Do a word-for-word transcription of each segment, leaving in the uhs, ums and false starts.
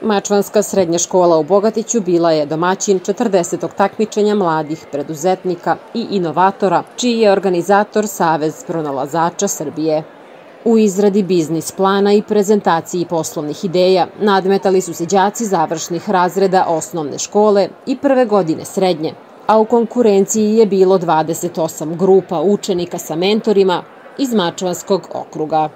Mačvanska srednja škola u Bogatiću bila je domaćin četrdesetog takmičenja mladih preduzetnika i inovatora, čiji je organizator Savez pronalazača Srbije. U izradi biznis plana i prezentaciji poslovnih ideja nadmetali su se đaci završnih razreda osnovne škole i prve godine srednje, a u konkurenciji je bilo dvadeset osam grupa učenika sa mentorima iz Mačvanskog okruga.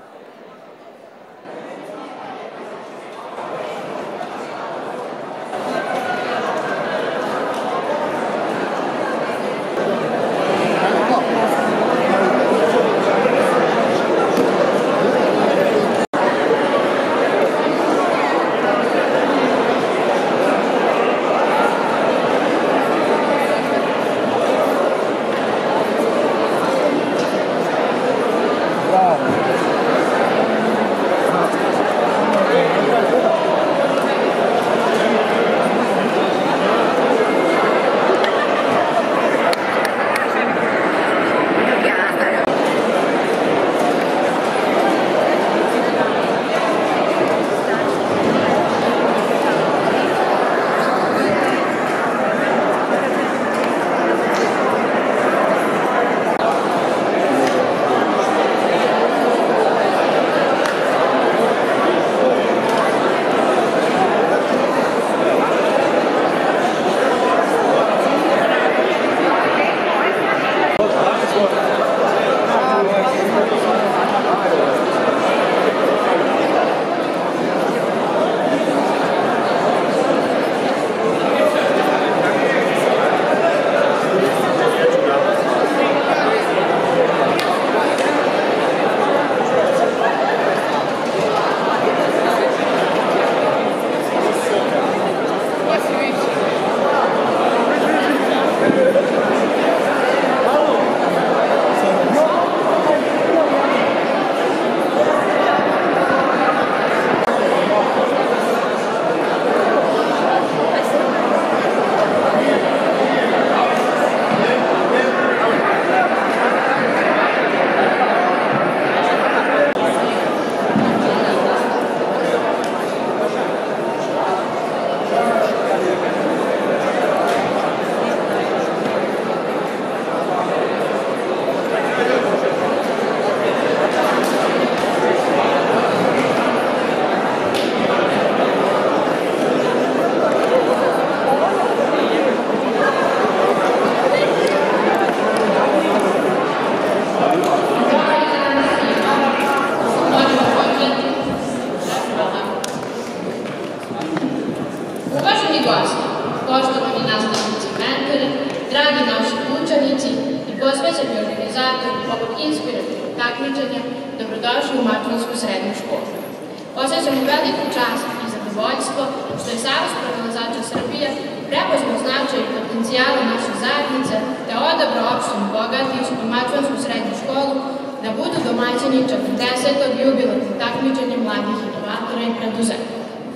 Poštovani nastavnici i mentori, dragi naši učenici i posvećeni organizatori ovog inspirativnog takmičenja, dobrodošli u Mačvansku srednju školu. Osjećamo veliku čast i zadovoljstvo što je Savez pronalazača Srbije prepoznao značaj i potencijale naše zajednice te odabrao opštinu Bogatić i Mačvansku srednju školu da budu domaćini četrdesetog jubilarnog takmičenja mladih inovatora i preduzetnika.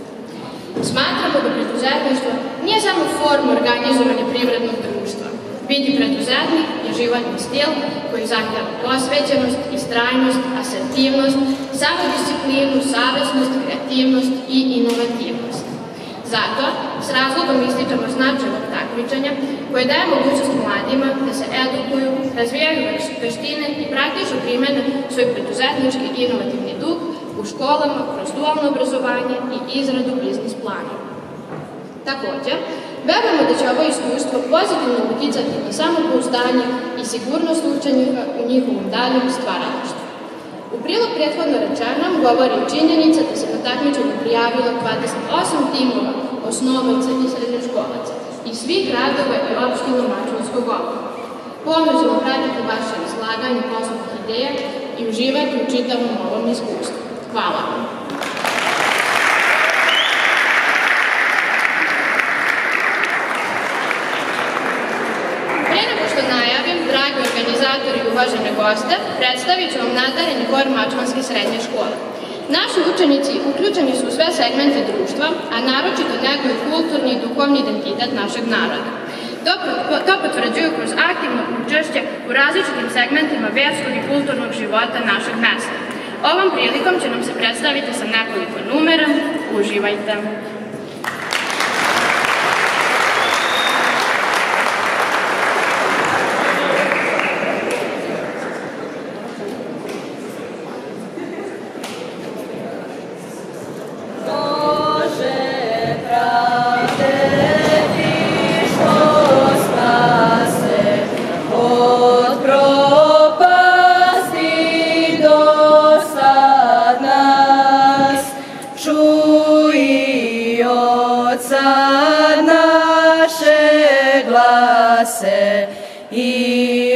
Smatramo da preduzetništvo nije samo forma organizovanja privrednog društva. Biti preduzetnik je životni stil koji zahteva posvećenost, istrajnost, asertivnost, samodisciplinu, savesnost, kreativnost i inovativnost. Zato s razlogom ističemo značaj ovog takmičenja koje daje mogućnost mladima da se edukuju, razvijaju veštine i praktično primene svoj preduzetnički i inovativni duh u školama kroz dualno obrazovanje i izradu biznis plana. Također, verujemo da će ovo iskustvo pozitivno uticati na samopouzdanje i sigurnost učenika u njihovom daljem stvaralaštvu. U prilog prethodno rečenom govori činjenica da se na takmičenju prijavilo dvadeset osam timova osnovaca i srednjoškolaca iz svih gradova i opština Mačvanskog okruga. Pomno ćemo pratiti vaše izlaganje poslovnih ideja i uživati u čitavom ovom iskustvu. Hvala vam. Pre nego što najavim, dragi organizatori i uvažene goste, predstavit ću vam nadareni hor Mačvanske srednje škole. Naši učenici uključeni su u sve segmente društva, a naročito neguju kulturni i duhovni identitet našeg naroda. To potvrđuju kroz aktivno učešće u različitim segmentima verskog i kulturnog života našeg mesta. Ovom prilikom će nam se predstaviti sa nekoliko numera. Uživajte!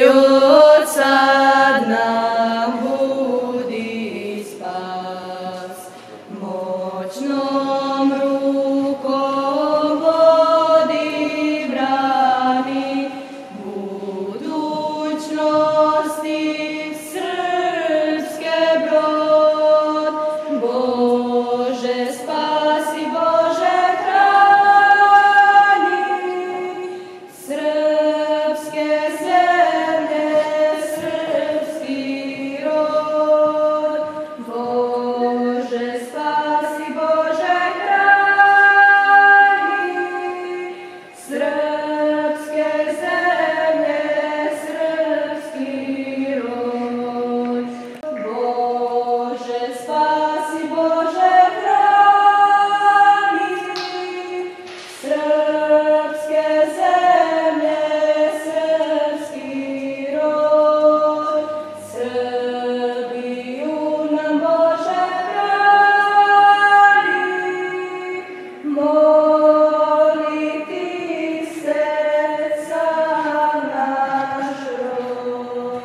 od sad nam budi spas, moćnom rukom vodi brani budućnosti srpske brod. Bože spasi, Bože hrani srpske zemlje, srpski rod. Bože spasi, Bože hrani srpske zemlje, srpski rod. Bože spasi, Bože hrani srpske zemlje, srpski rod. Srbiju nam Bože brani, moliti se za naš rod.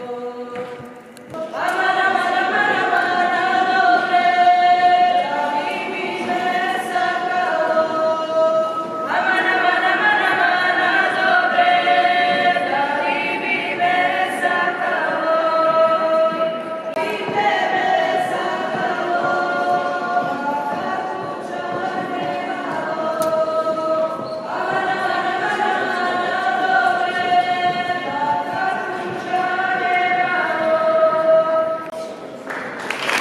Aman, aman, aman, aman, na dobre, da mi bime sakalo. Aman, aman, aman, aman, na dobre, da mi bime sakalo. I tebe sakalo, makar tuđa nemalo. Aman, aman, aman, aman, na dobre, makar tuđa nemalo.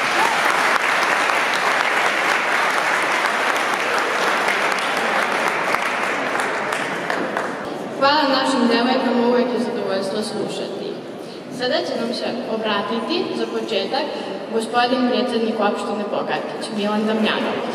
Hvala našim devojkama, uvek je zadovoljstvo slušati. Sada će nam se obratiti, za početak, gospodin predsjednik opštine Bogatić, Milan Damjanović.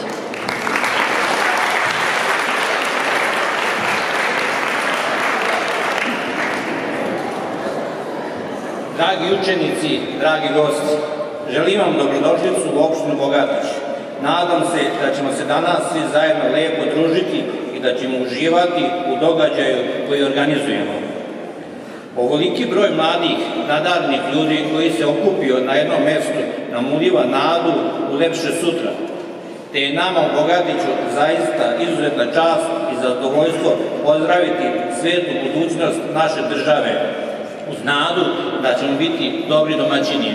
Dragi učenici, dragi gosti, želim vam dobrodošlicu u opštinu Bogatić. Nadam se da ćemo se danas svi zajedno lepo družiti i da ćemo uživati u događaju koji organizujemo. Ovoliki broj mladih, nadarnih ljudi koji se okupio na jednom mjestu nam uliva nadu u lepše sutra, te je nama u Bogatiću zaista izuzetna čast i zadovoljstvo pozdraviti svetlu budućnost naše države uz nadu da ćemo biti dobri domaćini.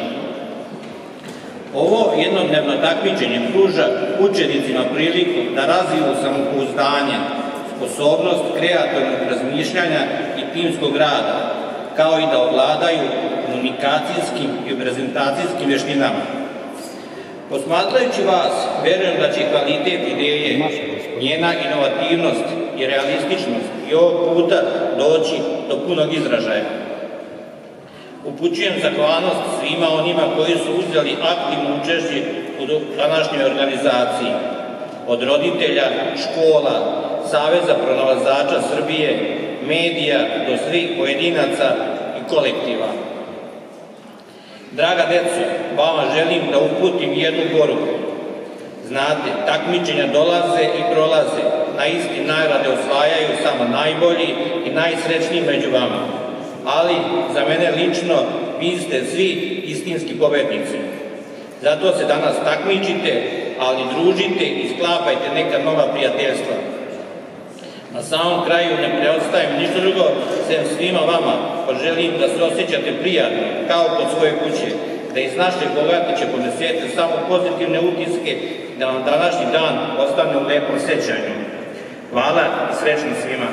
Ovo jednodnevno takmičenje pruža učenicima priliku da razviju samopouzdanje, sposobnost kreativnog razmišljanja i timskog rada, kao i da ovladaju komunikacijskim i prezentacijskim vještinama. Posmatrajući vas, verujem da će kvalitet ideje, njena inovativnost i realističnost i ovog puta doći do punog izražaja. Upućujem zahvalnost svima onima koji su uzeli aktivno učešće u današnjoj organizaciji, od roditelja, škola, Saveza pronalazača Srbije, medija do svih pojedinaca i kolektiva. Draga deco, vama želim da uputim jednu poruku. Znate, takmičenja dolaze i prolaze, na isti nagrade osvajaju samo najbolji i najsrećniji među vama. Ali za mene lično vi ste svi istinski pobednici. Zato se danas takmičite, ali družite i sklapajte neka nova prijateljstva. Na samom kraju ne preostajem ništa drugo, sem svima vama poželim da se osjećate prijatno, kao kod svoje kuće, da iz naše Bogatiće ponesete samo pozitivne utiske, da vam današnji dan ostane u lepom sećanju. Hvala i srećno svima.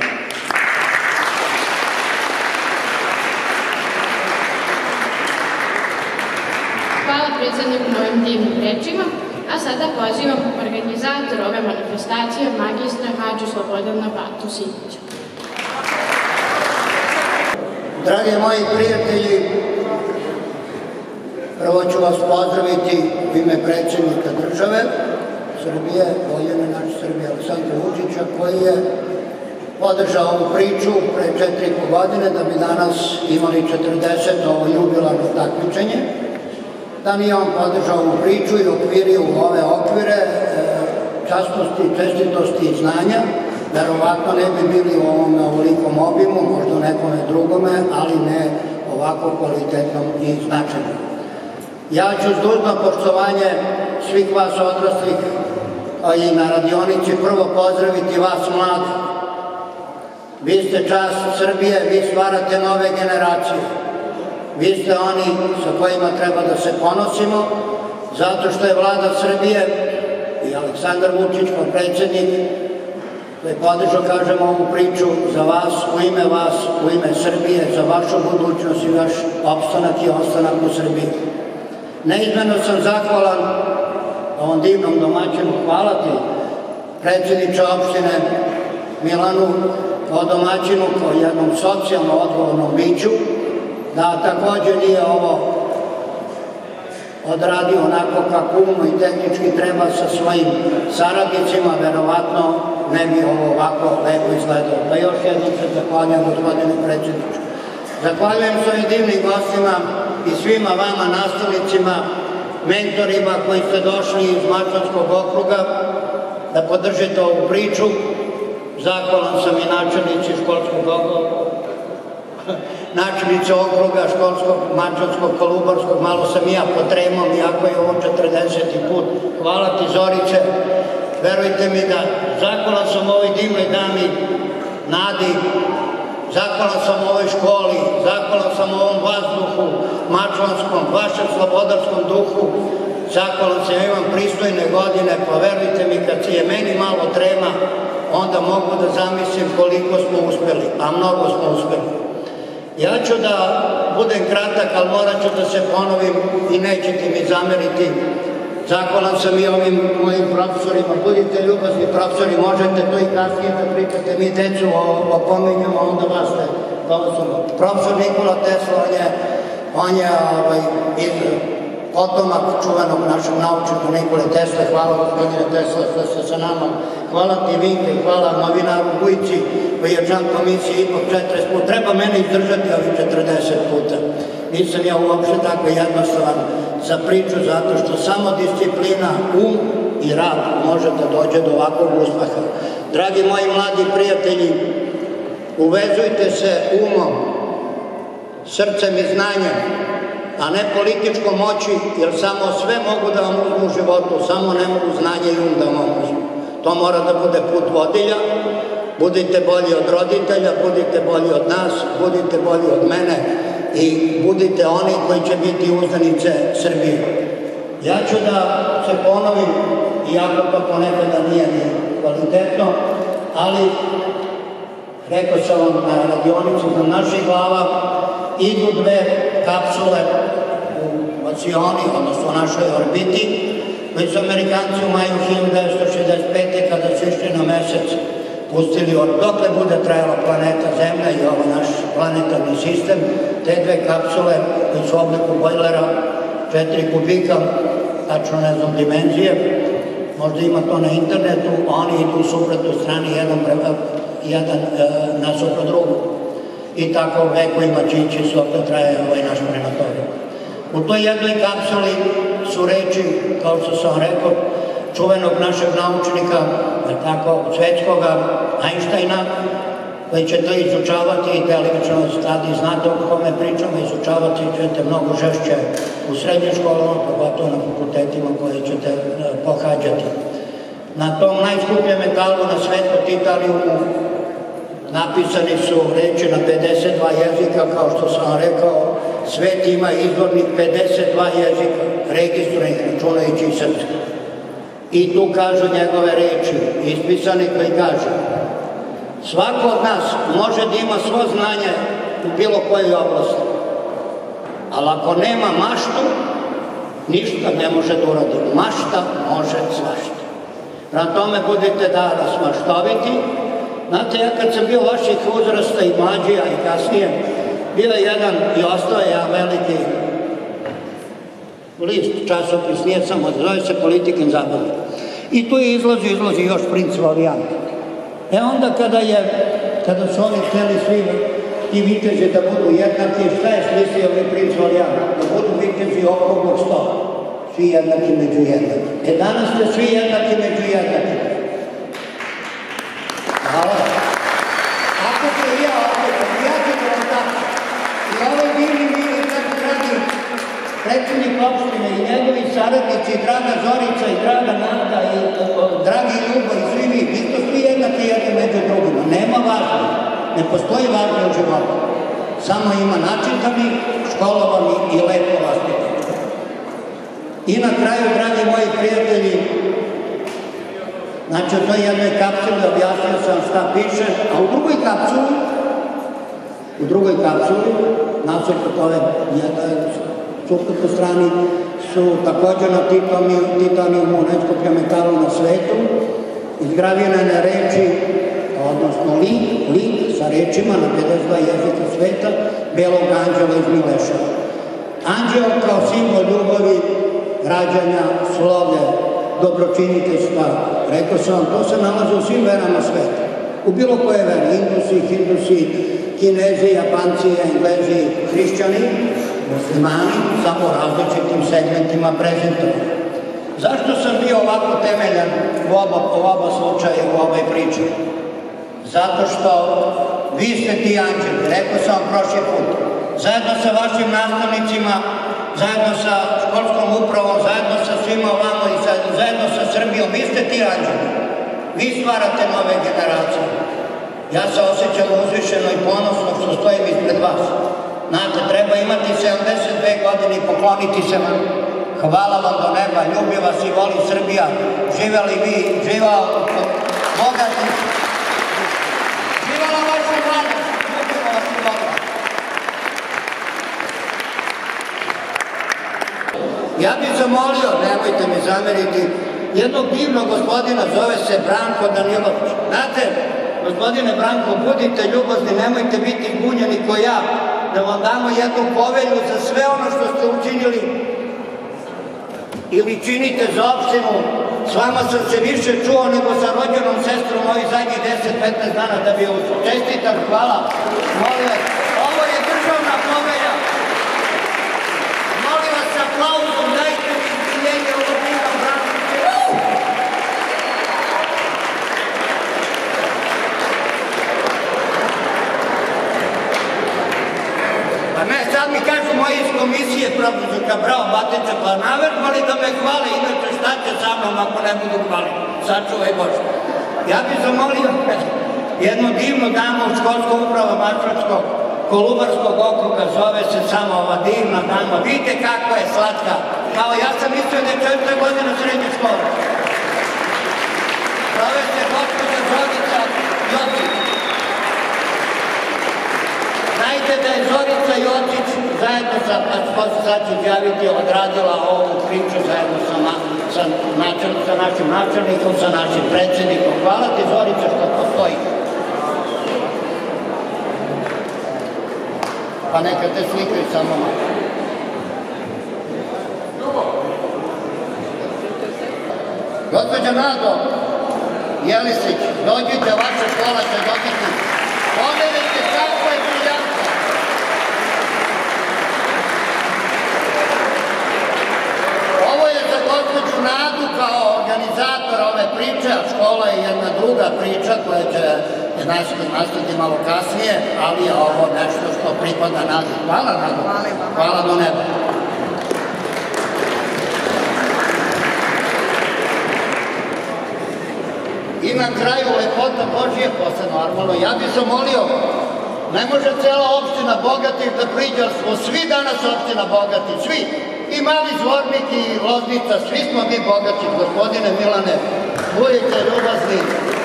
Hvala predsjedniku na ovim divnim rečima, a sada pozivam organizator ove manifestacije, magistra Hadži Slobodana Batu Simića. Dragi moji prijatelji, prvo ću vas pozdraviti u ime predsjednika države Srbije, voljene naše Srbije Aleksandra Vučića, koji je podržao ovu priču pre četiri i po godine da bi danas imali četrdeseto jubilarno takmičenje. Da nije on podržao ovu priču i okvirio u ove okvire časnosti, čestitosti i znanja, verovatno ne bi bili u ovom ovolikom obimu, možda u nekome drugome, ali ne ovako kvalitetnom i značajnom. Ja ću s dužno poštovanje svih vas odraslih, a i na radionici prvo pozdraviti vas mladi. Vi ste čast Srbije, vi stvarate nove generacije. Vi ste oni sa kojima treba da se ponosimo, zato što je vlada Srbije i Aleksandar Vučić, kao predsjednik, koji podržao, kažemo, ovu priču za vas, u ime vas, u ime Srbije, za vašu budućnost i vaš opstanak i ostanak u Srbiji. Neizmjerno sam zahvalan ovom divnom domaćinu, hvala ti, predsjedniče opštine Milanu, kao domaćinu, kao jednom socijalno odgovornom biću, da također nije ovo odradio onako kako umno i tehnički treba sa svojim saradnicima, verovatno ne bi ovo ovako lepo izgledalo. Pa još jednom se zahvaljujem, gospodine predsjedniče. Zahvaljujem svojim divnim gostima i svima vama nastavnicima, mentorima koji ste došli iz Mačvanskog okruga da podržite ovu priču. Zahvalan sam i načelnici školskog okruga, načelnice okruga školskog, Mačvanskog, Kolubarskog, malo sam i ja pod tremom, iako je ovo četrdeseti put. Hvala ti, Zorice, verujte mi da zahvalan sam ovoj divnoj dami, Nadi, zahvalan sam ovoj školi, zahvalan sam ovom vazduhu, mačvanskom, vašem slobodarskom duhu, zahvalan sam, ja imam pristojne godine, pa verujte mi, kad je meni malo trema, onda mogu da zamislim koliko smo uspeli, a mnogo smo uspeli. Ja ću da budem kratak, ali morat ću da se ponovim i nećete mi zameriti. Zahvalan sam i ovim mojim profesorima, budite ljubazni profesori, možete to i kasnije da pričate, mi decu opominjamo, onda vas ste. Profesor Nikola Tesla, on je iz potomak čuvenog našeg naučnika Nikole Tesle, hvala gospodine Tesla što ste sa nama, hvala ti Vinke, hvala novinaru Vujci koji je član komisije ipak četrdeset puta, treba mene izdržati ovih četrdeset puta, nisam ja uopšte tako jednostavan za priču zato što samo disciplina, um i rad može da dođe do ovakvog uspeha. Dragi moji mladi prijatelji, uvezujte se umom, srcem i znanjem, a ne političkom moći, jer samo sve mogu da vam uzmu u životu, samo ne mogu znanje i um da vam uzmu. To mora da bude put vodilja, budite bolji od roditelja, budite bolji od nas, budite bolji od mene i budite oni koji će biti uzdanice Srbije. Ja ću da se ponovim, iako to ponekada nije ni kvalitetno, ali rekao sam vam na radionici na naših glava idu dve kapsule u Vacioni, odnosno u našoj orbiti, koji su Amerikanci u maju hiljadu devetsto šezdeset pete. kada su išli na mesec pustili dokle bude trajala planeta Zemlja i ovaj naš planetarni sistem, te dve kapsule koji su u obliku bojlera, četiri kubika, tačno ne znam dimenzije, možda ima to na internetu, oni idu u suprotnoj strani, jedan, jedan e, nasuprot drugog. I tako vekovima čići se opet traje ovaj naš prematorij. U toj jednoj kapsuli su reči, kao što sam rekao, čuvenog našeg naučnika, tako, svetskoga, Einsteina, koji će to izučavati i delično stadi, znate o kome pričamo, izučavati ćete mnogo žešće u srednjoj školama, pogotovo na fakultetima koje ćete pohađati. Na tom najskupljem metalu na svetu, titanijumu, napisani su reči na pedeset dva jezika, kao što sam rekao, svet ima izvornih pedeset dva jezika, registrovanih, računajući i srpski. I tu kažu njegove reči, ispisani koji kaže: svako od nas može da ima svo znanje u bilo kojoj oblasti, ali ako nema maštu, ništa ne može da uradi. Mašta može svašta. Na tome budete danas maštoviti. Znate, ja kad sam bio vaših uzrasta i mlađija i kasnije, bio je jedan i ostao je veliki list, časopis, nije samo, zove se Politikin zabavnik. I tu je izlazi, izlazi još princ Valijant. E onda kada je, kada su oni hteli svi ti vitezi da budu jednaki, šta je smislio ovaj princ Valijant? Da budu vitezi okruglog stola. Svi jednaki među jednaki. E danas ste svi jednaki među jednaki. Hvala. Ako se ja ovdje, ja ću vam tako. I ovaj mili, mili, tako dragi predsjednik opštine i njegovi saradnici, draga Zorica i draga Nada i dragi Ljubo i svi vi, vi to svi jednaki jedni među drugima. Nema važno, ne postoji važno u životu. Samo ima načitani, školovani i lepo vaspitani. I na kraju, dragi moji prijatelji, znači u toj jednoj kapsuli objasnio sam šta piše, a u drugoj kapsuli, u drugoj kapsuli, nasuprot ove suprotno strani, su također na titanijumu najskupljem metalu na svetu, izgravirane reči, odnosno lik, lik sa rečima na pedeset dva jezika sveta, belog anđela iz Mileša. Anđel kao simbol ljubavi, rađanja, slove, dobročiniteljstva. Rekao sam vam, to se nalaze u svim verama sveta. U bilo koje vere, Indusi, Hindusi, Kinezi, Japanci, Englezi, hrišćani, muslimani, samo u različitim segmentima prezentovani. Zašto sam bio ovako temeljan u oba, u oba slučaja u ovoj priči? Zato što vi ste ti anđeli, rekao sam vam prošli put, zajedno sa vašim nastavnicima, zajedno sa školskom upravom, zajedno sa svima vama i zajedno sa Srbijom, vi ste ti anđeli. Vi stvarate nove generacije. Ja se osjećam uzvišeno i ponosno što stojim ispred vas. Znate, treba imati sedamdeset dve godine i pokloniti se vam. Hvala vam do neba, ljubi vas i voli Srbija. Živeli vi, živao bogati. Živala vaša mladost, ljubimo vas i volim. Ja bih zamolio, nemojte mi zameriti, jednog divnog gospodina, zove se Branko Danilović. Znate, gospodine Branko, budite ljubazni, nemojte biti zbunjeni ko ja, da vam damo jednu povelju za sve ono što ste učinili ili činite za opštinu. S vama sam se više čuo nego sa rođenom sestrom ovih zadnjih deset do petnaest dana da bi ušao. Čestitam, hvala. Molim vas, ovo je državna povelja. Molim vas sa aplauzom, dajte mi izvinjenje ovo divnom Branku. Pa ne, sad mi kažu moji iz komisije profesorka Bravo Batica, pa navrmali da me hvale, inače šta će sa mnom ako ne budu hvali. Sačuvaj Bože. Ja bih zamolio jednu divnu damu od školskog uprava Mačvanskog Kolubarskog okruga, zove se samo ova divna dama. Vidite kako je slatka. Kao ja sam mislio da je četiri godina srednje škole. Zove se gospođa Zorica Jocić. Znajte da je Zorica Jocić zajedno sa, sad ću izjaviti, odradila ovu priču zajedno sa, sa, načel, sa našim načelnikom, sa našim predsjednikom. Hvala ti Zorica što postoji. Pa neka te slikaju samo malo. Gospođa Nado Jelisić, dođite, vaša škola će dođiti. Pogledajte kako je briljantno. Ovo je za gospođu Nadu kao organizator ove priče, a škola je jedna druga priča koja će nastati malo kasnije, ali je ovo nešto što pripada Nadu. Hvala Nadu. Hvala do neba. I na kraju lepota Božije posle normalno. Ja bih zamolio, ne može cela opština Bogatih da priđe, ali smo svi danas opština Bogati, svi. I Mali Zvornik i Loznica, svi smo mi Bogati, gospodine Milane, budite ljubazni.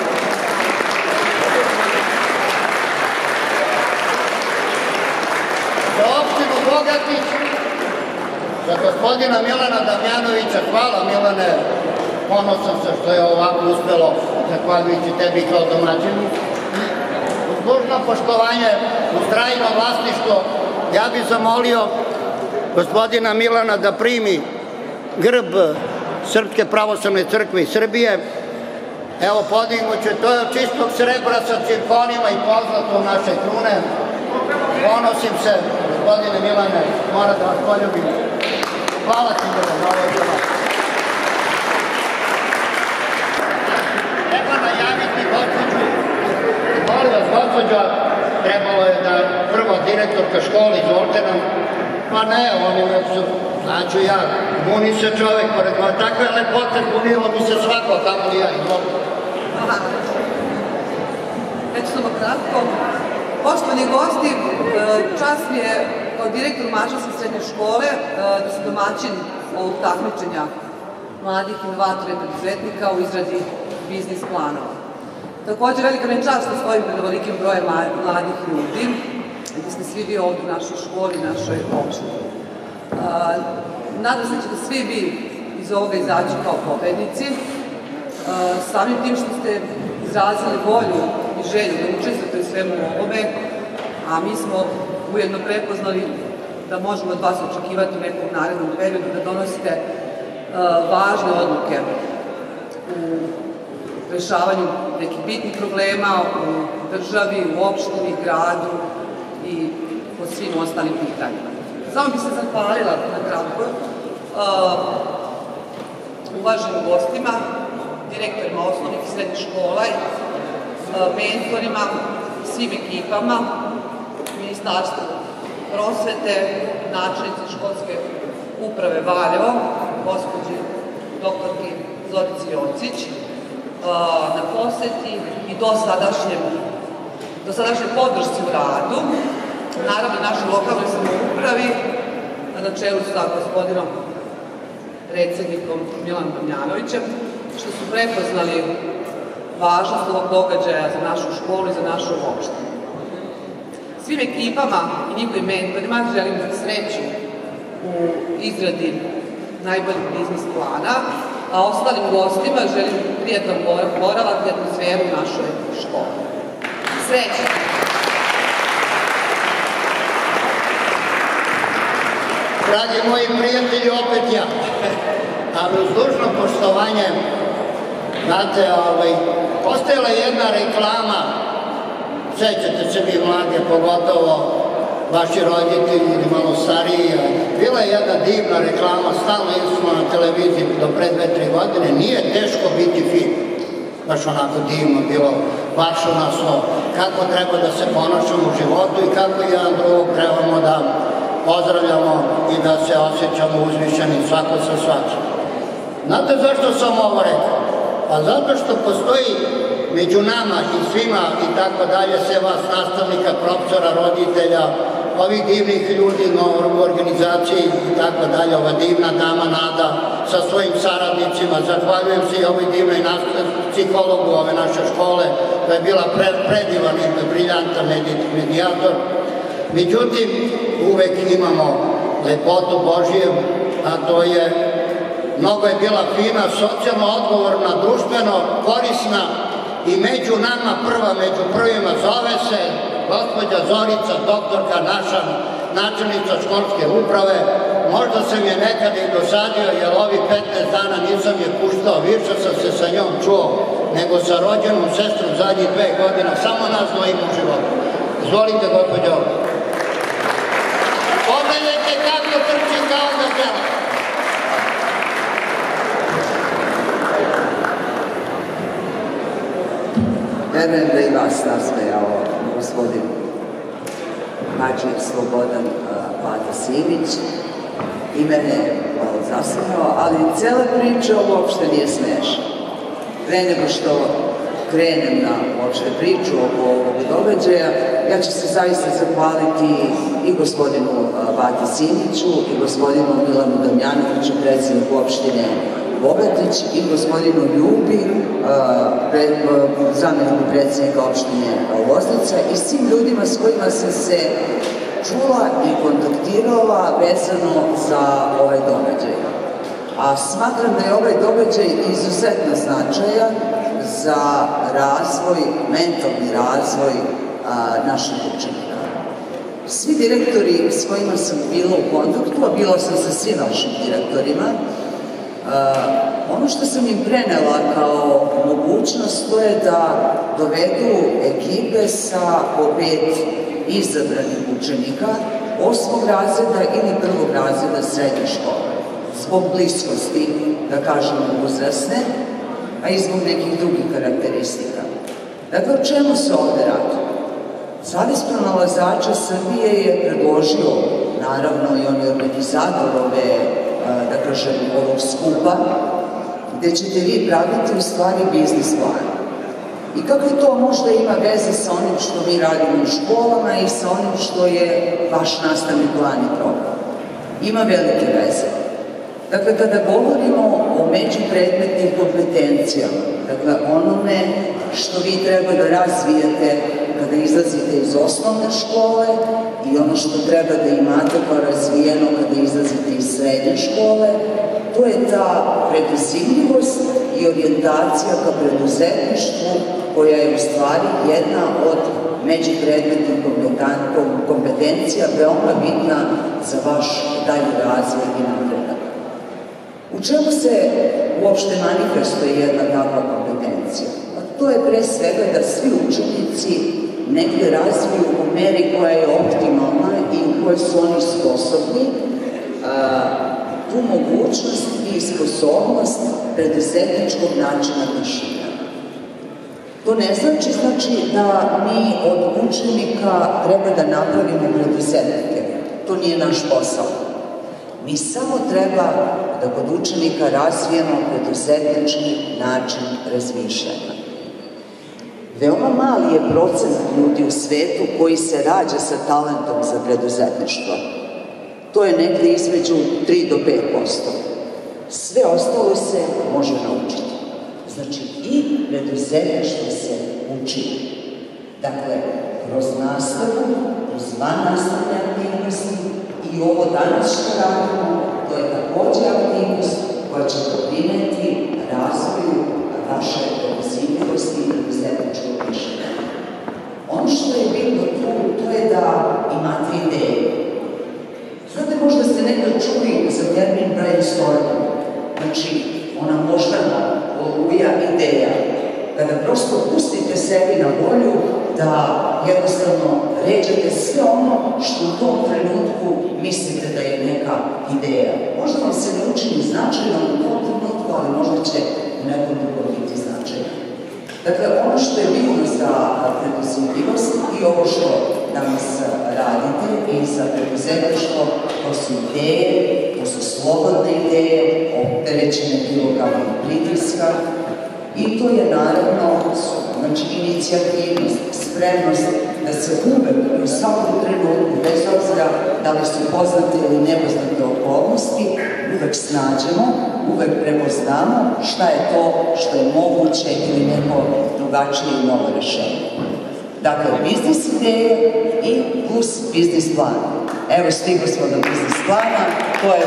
Za opštinu Bogatih, za gospodina Milana Damjanovića, hvala Milane, ponosan sam što je ovako uspelo, zahvaljujući tebi kao domaćinu. Uz dužno poštovanje, uz trajno vlasništvo, ja bih zamolio gospodina Milana da primi grb Srpske pravoslavne crkve iz Srbije. Evo, podignuće, to je od čistog srebra sa cirkonima i pozlatom naše krune. Ponosim se, gospodine Milane, mora da vas poljubim. Hvala ti, Milane, ovo je bilo. Treba najaviti gospođu, molim vas gospođa, trebalo je da prva direktorka škole, izvolite nam, Pa ne, oni me su, znaću ja, buni se čovek, pored moje takve lepote, bunilo mi se svako, tamo li ja izvolim. Aha. Već samo kratko. Poštovani gosti, čast mi je kao direktor Mačvanske srednje škole da sam domaćin ovog takmičenja mladih inovatora i preduzetnika u izradi biznis planova. Takođe, velika mi je čast da stojim pred ovolikim brojem mladih ljudi, gde ste svi vi ovdje u našoj školi, našoj opštini. Nadam se da ćete svi vi iz ovoga izaći kao pobednici, samim tim što ste izrazili volju i želju da učestvujete u svemu ovome, a mi smo ujedno prepoznali da možemo od vas očekivati u nekom narednom periodu da donosite važne odluke u rešavanju nekih bitnih problema u državi, u opštini, gradu i po svim ostalim pitanjima. Samo bih se zahvalila na kratko uvaženim gostima, direktorima osnovnih i srednjih škola, mentorima, svim ekipama, Ministarstvu prosvete, načelnici školske uprave Valjevo, gospođi doktorki Zorici Jocić, na poseti i dosadašnjoj podršci u radu, naravno našoj lokalnoj samoupravi, na čelu sa gospodinom predsednikom Milanom Damjanovićem, što su prepoznali važnost ovog događaja za našu školu i za našu opštinu. Svim ekipama i njihovim mentorima želim sreću u izradi najboljeg biznis plana, a ostalim gostima želim prijatan boravak i atmosferu u našoj školi. Srećno! Dragi moji prijatelji, opet ja. Ali uz dužno poštovanje, znate, postojala je jedna reklama, sećate se vi mlade, pogotovo vaši roditelji ili malo stariji, bila je jedna divna reklama, stalno smo na televiziji do pre dve, tri godine, nije teško biti fin. Baš onako divno bilo, vašunasno, kako treba da se ponašamo u životu i kako jedan drugog trebamo da pozdravljamo i da se osjećamo uzvišeni svako sa svačim. Znate zašto sam ovo rekao? Pa zato što postoji među nama i svima i tako dalje, sve vas nastavnika, profesora, roditelja, ovih divnih ljudi u organizaciji i tako dalje, ova divna dama Nada sa svojim saradnicima, zahvaljujem se i ovoj divnoj psihologu ove naše škole, koja je bila predivan i briljantan medijator. Međutim, uvek imamo lepotu Božiju, a to je, mnogo je bila fina, socijalno odgovorna, društveno korisna i među nama prva, među prvima zove se gospođa Zorica, doktorka, naša načelnica školske uprave. Možda sam je nekada i dosadio, jer ovi petnaest dana nisam je puštao, više sam se sa njom čuo nego sa rođenom sestrom zadnjih dve godina, samo nas dvojim u životu. Izvolite, gospođo. Pogledajte kako trči kao gazela. Verujem da i vas nasmejao gospodin načelnik Slobodan Bata Simić i mene je malo zasmejao, ali cela priča uopšte nije smešna. Pre nego što krenem na uopšte priču oko ovog događaja, ja ću se zaista zahvaliti i gospodinu Bati Simiću i gospodinu Milanu Damjanoviću, predsjedniku opštine Bogatić, i gospodinu Ljubi, zameniku predsjednika opštine Loznica, i svim ljudima s kojima sam se čula i kontaktirala vezano za ovaj događaj. A smatram da je ovaj događaj izuzetno značajan za razvoj, mentalni razvoj naših učenika. Svi direktori s kojima sam bila u kontaktu, a bila sam sa svim našim direktorima, ono što sam im prenela kao mogućnost, to je da dovedu ekipe sa po pet izabranih učenika osmog razreda ili prvog razreda srednje škole, zbog bliskosti, da kažemo, uzrasne, a i zbog nekih drugih karakteristika. Dakle, o čemu se ovde radi? Savez pronalazača Srbije je predložio naravno i on je organizator ove, da kažem, ovog skupa, gde ćete vi praviti u stvari biznis plan. I kako to možda ima veze sa onim što mi radimo u školama i sa onim što je vaš nastavni plan i program? Ima velike veze. Dakle, kada govorimo o međupredmetnim kompetencijama, dakle, onome što vi treba da razvijete kada izlazite iz osnovne škole i ono što treba da imate kao razvijeno kada izlazite iz srednje škole, to je ta preduzimljivost i orijentacija ka preduzetništvu koja je u stvari jedna od međupredmetnih kompetencija veoma bitna za vaš dalji razvoj i napredak. U čemu se uopšte manifestuje jedna takva kompetencija? To je pre svega da svi učenici negde razviju u meri koja je optimalna i u kojoj su oni sposobni tu mogućnost i sposobnost preduzetničkog načina mišljenja. To ne znači, znači da mi od učenika treba da napravimo preduzetnike. To nije naš posao. Mi samo treba da kod učenika razvijemo preduzetnički način razmišljanja. Veoma mali je procent ljudi u svetu koji se rađa sa talentom za preduzetništvo. To je negde između tri do pet posto. Sve ostalo se može naučiti. Znači, i preduzetništvo se uči. Dakle, kroz nastavu, kroz vannastavne aktivnosti i ovo danas što radimo, to je takođe aktivnost koja će doprineti razvoju vaše preduzimljivosti i preduzetničkog mišljenja. Ono što je bitno tu, to je da imate ideju. Znate, možda ste nekad čuli za termin brainstorming, znači ona moždana oluja ideja, kada prosto pustite sebi na volju da jednostavno ređate sve ono što u tom trenutku mislite da je neka ideja. Možda vam se ne učini značajno u tom trenutku, ali možda će u nekom drugom biti značajno. Dakle, ono što je bitno za preduzimljivost i ovo što danas radite i za preduzetništvo, to su ideje, to su slobodne ideje, opterećene bilo kakvih pritiska i to je naravno znači, inicijativnost, spremnost da se uvek u svakom trenutku, bez obzira da li su poznate ili nepoznate okolnosti, uvek snađemo, uvek prepoznamo šta je to što je moguće ili neko drugačije i novo rešenje. Dakle, biznis ideje i plus biznis plan. Evo, stigli smo do biznis plana, to je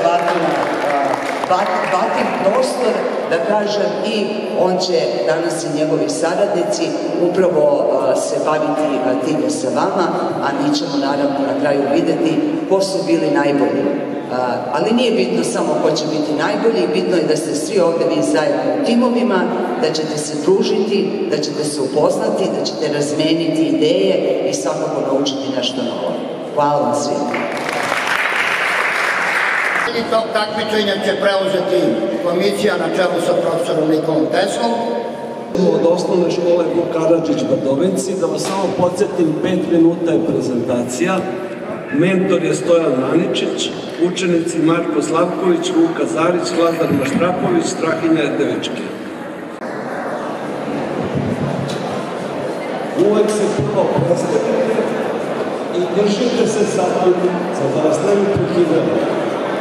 batin prostor, da kažem, i on će danas i njegovi saradnici upravo se baviti time sa vama, a mi ćemo naravno na kraju videti ko su bili najbolji. Ali nije bitno samo ko će biti najbolji, bitno je da ste svi ovde vi zajedno u timovima, da ćete se družiti, da ćete se upoznati, da ćete razmeniti ideje i svakako naučiti nešto novo. Hvala vam svima. Tog takmičenja će preuzeti komisija na čelu sa profesorom Nikolom Teslom. Od osnovne škole Vuk Karadžić Brdovinci, da vas samo podsjetim, pet minuta je prezentacija. Mentor je Stojan Maničić, učenici Marko Slavković, Luka Zarić, Lazar Maštrapović, Strahinja Erdevički. Uvek se prvo predstavite i držite se sa tim, da vas ne bi prekidali.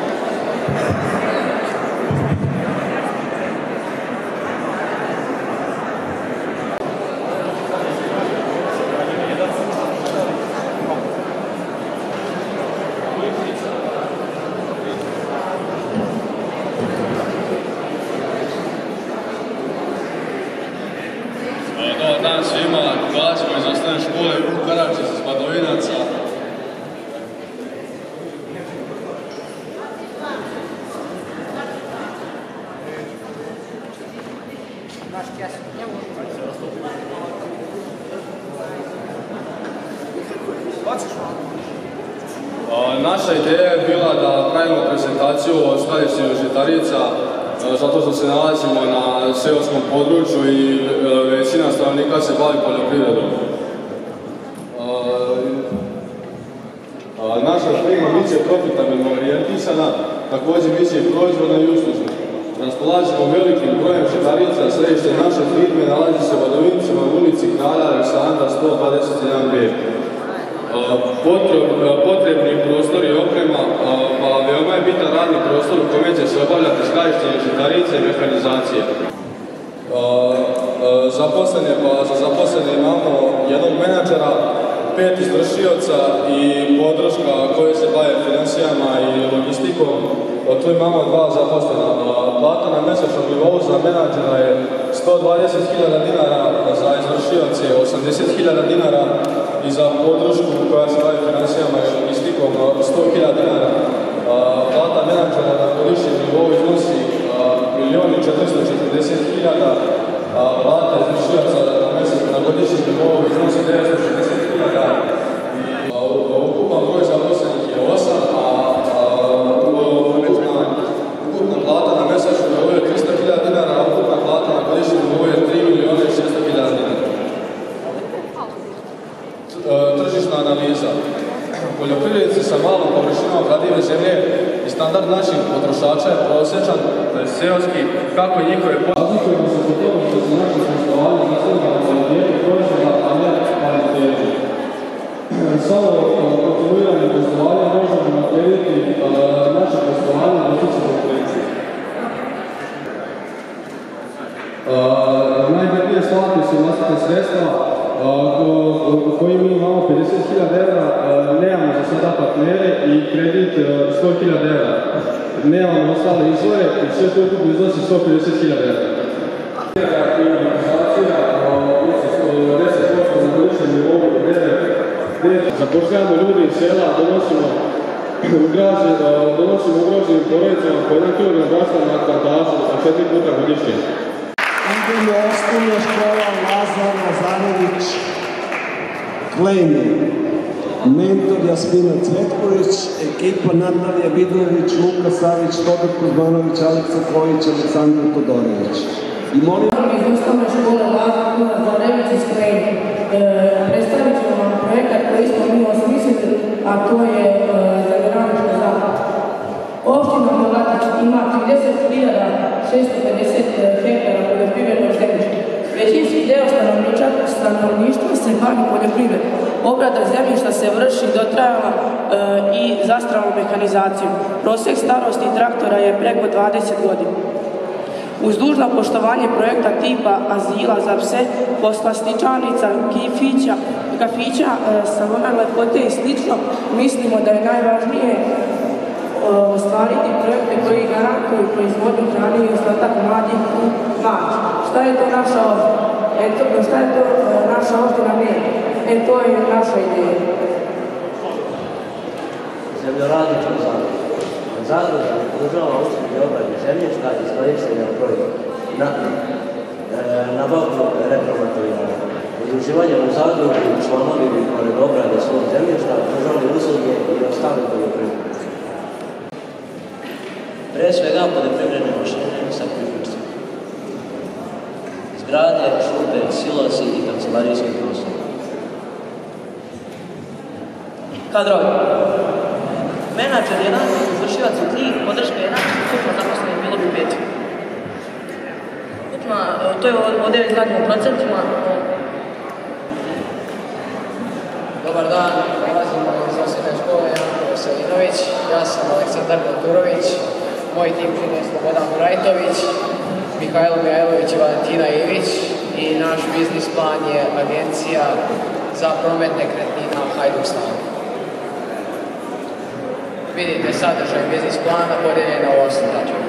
Dobar dan svima, dolazimo iz osnovne škole Vuk Karadžić iz Badovinaca. Naša ideja je bila da pravimo prezentaciju od skladištenju žitarica, zato što se nalazimo na seoskom području i većina stanovnika se bavi poljoprivredom. Naša naša firma bit će profitabilno orijentisana, također bit će i proizvodna i uslužna. Raspolažemo velikim brojem žitarica, središte naše firme nalazi se u Vadovincima u ulici Kralja Aleksandra sto dvadeset jedan b. Potrebni prostor i oprema, pa veoma je bitan radni prostor u kome će se obavljati skladištenje žitarice i mehanizacije. Zaposlene, pa za zaposlene imamo jednog menadžera, pet izvršioca i podrška koje se bave financijama i logistikom. Tu imamo dva zaposlena. Plata na mesečnom nivou za menadžera je sto dvadeset hiljada dinara, za izvršioce osamdeset hiljada dinara i za podršku koja se bave financijama i logistikom sto hiljada dinara. Plata menadžera na godišnjem nivou iznosi milion i četiristo četrdeset hiljada, a plata izvršioca na godišnjem nivou iznosi devetsto šezdeset hiljada. Ukupan broj zaposlenih je osam, a ukupna plata na mesečnom nivou je tristo hiljada dinara, a ukupna plata na godišnjem nivou je tri miliona i šesto hiljada dinara. Tržišna analiza. Poljoprivrednici sa malom površinom obradive zemlje i standard naših potrošača je prosječan, to je seoski, kako i njihove razlikujemo se po tomu što se naše poslovanje nastavlja na kvalitetu proizvoda, a ne kvalitetu. Samo kontinuiranje poslovanja možemo napraviti naše poslovanje na tiče konkurencije. Najbitnije stavke su vlastite sredstva, koji mi imamo pedeset hiljada evra, nemamo za sada partnere i kredit sto hiljada evra. Nemamo ostale izvore i sve to ukupno iznosi sto pedeset hiljada evra. Organizacija deset posto na godišnjem nivou gdje zapošljavamo ljudi iz sela, donosimo ugroženim porodicama po jedan kilogram brašna na plantažu a četiri puta godišnje. Idemo osnovna škola Lazar Lazarević Klejni. Mentor Jasmina Cvetković, ekipa Natalija Vidnović, Luka Savić, Todor Kuzmanović, Aleksa Kojić, Aleksandar Todorović. I molim... Iz osnovne škole Lazar Lazarević iz Klejni. Predstavit ćemo vam projekat koji smo mi osmislili, a to je Zagranička zaklada. Opština Milatić ima trideset hiljada šesto pedeset hektara poljoprivrednog zemljišta. Većinski deo stanovništva se bavi poljoprivredom. Obrada zemljišta se vrši dotrajala e, i zastralnom mehanizacijom. Prosjek starosti traktora je preko dvadeset godina. Uz dužno poštovanje projekta tipa azila za pse, poslastičarnica, kifića, kafića, e, salona lepote i slično, mislimo da je najvažnije ostvariti projekte koji garantuju proizvodnju hrane i ostatak mladih u Mač. Šta je to naša opština? Eto, šta je to naša opština nema? E, to je naša ideja. Zemljoradnička zadruga. Zadruga podržava usluge obrade zemljišta i skladištenja proizvoda. Nabavku repromaterijala. Udruživanjem u zadrugu članovi bi pored obrade svog zemljišta pružali usluge i ostale poljoprivredne. Pre svega poljoprivredne mašine sa priključcima. Zgrade, šupe, silosi i kancelarijski prostor. Kadrovi. Menadžer jedan, izvršivac u tri, podrška jedan, ukupno zaposlenih bilo bi pet. Ukupno, to je ovdje izgledamo u procentima. Dobar dan, dolazimo iz osnovne škole Janko Veselinović, ja sam Aleksandar Kulturović, moj tim čine Slobodan Murajtović, Mihajlo Mihajlović i Valentina Ivić i naš biznis plan je Agencija za promet nekretnina Hajduk Stan. Vidite sadržaj biznis plana podeljen na osam tačaka.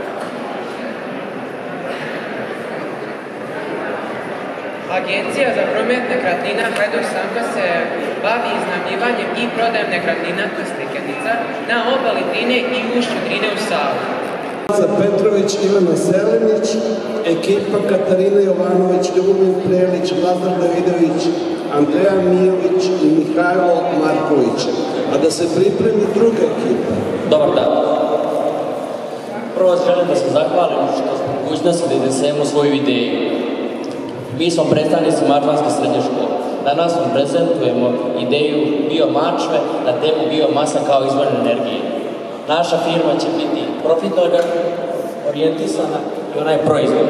Agencija za promet nekretnina Hajduk Stanka se bavi iznajmljivanjem i prodajem nekretnina kroz vikendica na obali Drine i ušću Drine u Savu. Za Petrović, Ivana Selenić, ekipa Katarina Jovanović, Ljubomir Prelić, Lazar Davidović, Andreja Mijović i Mihajlo Marković. A da se pripremi druga ekipa. Dobar dan. Prvo želim da se zahvalim što smo mogućnosti da iznesemo svoju ideju. Mi smo predstavnici Mačvanske srednje škole. Danas vam prezentujemo ideju biomačve na temu biomasa kao izvor energije. Naša firma će biti profitno orijentisana i ona je proizvod.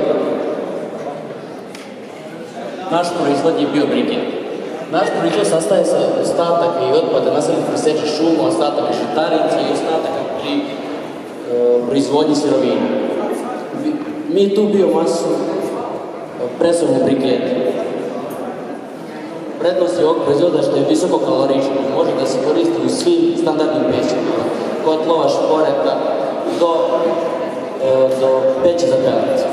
Naš proizvod je biobriket. Naš proizvod sastaje se od ostataka i otpada nastalih pri seči šuma, ostataka žitarica i ostataka pri e, proizvodnji sirovina. Mi tu biomasu presujemo u brikete. Prednost je ovog proizvoda što je visoko kaloričan, može da se koristi u svim standardnim pećima, kotlova, šporeka, do, e, do peći za pelec.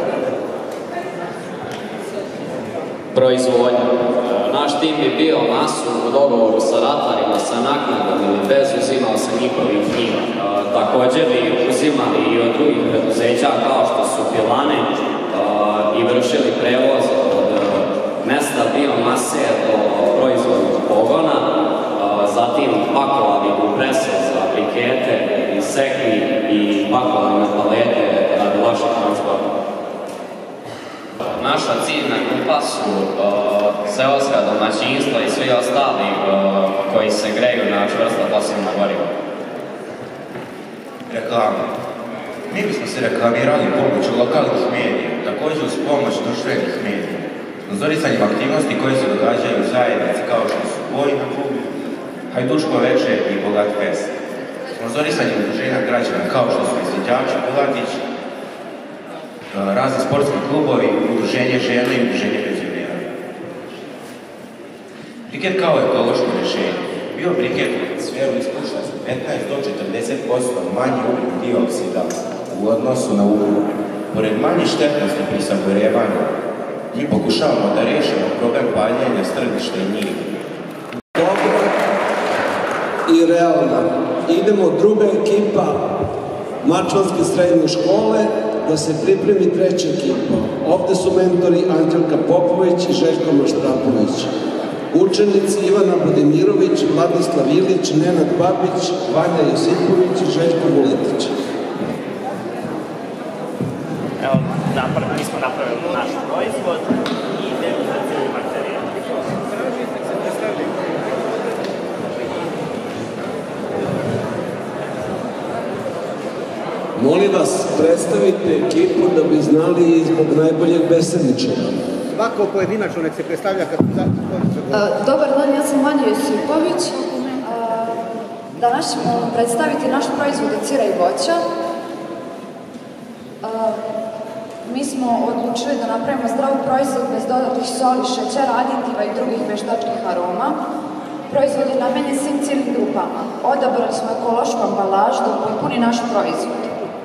Proizvodnja. Naš tim je bio masu u dogovoru sa ratarima, sa naknadom ili bez uzimao sa njihovih njiva. Također bi uzimali i od drugih preduzeća kao što su pilane i vršili prevoz od mesta biomase do proizvodnog pogona, zatim pakovali kompresor za brikete i sekli i pakovali na palete radi lakšeg transporta. Naša ciljna grupa su seoska domaćinstva i svi ostali koji se greju na čvrsta fosilna goriva. Reklama. Mi bismo se reklamirali pomoću lokalnih medija, također uz pomoć društvenih medija, sponzorisanjem aktivnosti koje se događaju u zajednici kao što su Bojna klub, Hajdučko večer i Bogat fest, sponzorisanjem udruženja građana kao što su izviđači Bulatić, razni sportski klubovi, udruženje žena i udruženje penzionera. Briket kao ekološko rješenje. Bio briket u atmosferu ispušta sa petnaest do četrdeset posto manje ugljičnog dioksida u odnosu na ugljen. Pored manje štetnosti pri sagorevanju, mi pokušavamo da riješimo problem paljenja strništa i njive. Dobro i realno. Idemo druga ekipa Mačvanske srednje škole da se pripremi treća ekipa. Ovde su mentori Anđelka Popović i Željko Maštrapović. Učenici Ivana Budimirović, Vladislav Ilić, Nenad Babić, Vanja Josipović i Željko Vuletić. Evo, mi smo napravili naš proizvod i demonstracijni materijal. Molim vas, predstavite ekipu da bi znali i zbog najboljeg besedničara. Svako pojedinačno nek se predstavlja kad se Dobar dan, ja sam Vanja Josipović. Danas ćemo predstaviti naš proizvod od sira i voća. Mi smo odlučili da napravimo zdrav proizvod bez dodatnih soli, šećera, aditiva i drugih veštačkih aroma. Proizvod je namenjen svim ciljnim grupama. Odabrali smo ekološku ambalažu da upotpuni naš proizvod.